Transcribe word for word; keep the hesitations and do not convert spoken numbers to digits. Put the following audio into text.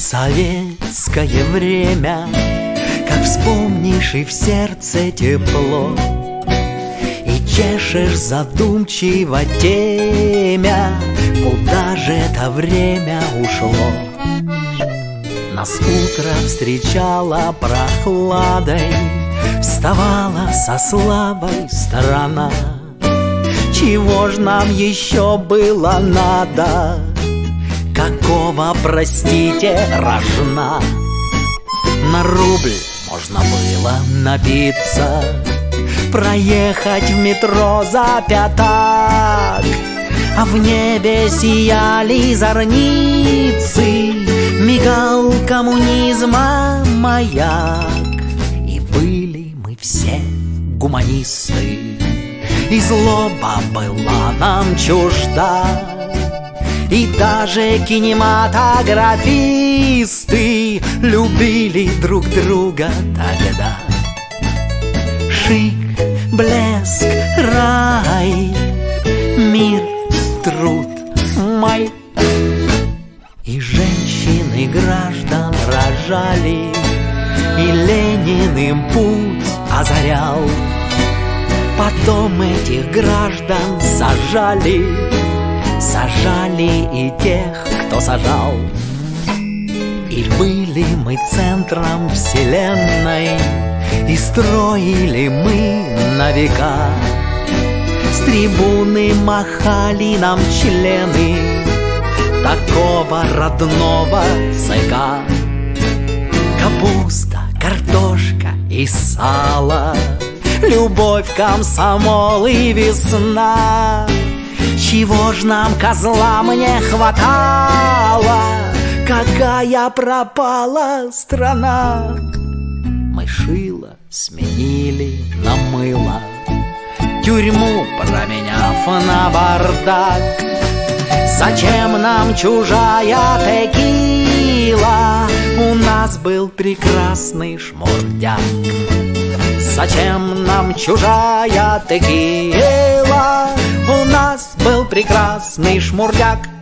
советское время, как вспомнишь, и в сердце тепло, и чешешь задумчиво темя, куда же это время ушло. Нас утро встречало прохладой, вставала со слабой сторона. Чего ж нам еще было надо? Какого, простите, рожна? На рубль можно было набиться, проехать в метро за пятак, а в небе сияли зорницы, мигал коммунизма маяк. И были мы все гуманисты, и злоба была нам чужда, и даже кинематографисты любили друг друга тогда. Шик, блеск, рай, мир, труд, май. И женщины граждан рожали, и Ленин им путь озарял. Потом этих граждан сажали, сажали и тех, кто сажал. И были мы центром вселенной, и строили мы на века. С трибуны махали нам члены такого родного ЦК. Капуста, картошка и сало, любовь, комсомол и весна. Чего ж нам, козлам, не хватало? Какая пропала страна? Мы шило сменили на мыло, тюрьму променяв на бардак. Зачем нам чужая текила? У нас был прекрасный шмурдяк. Зачем нам чужая текила? У нас был прекрасный шмурдяк.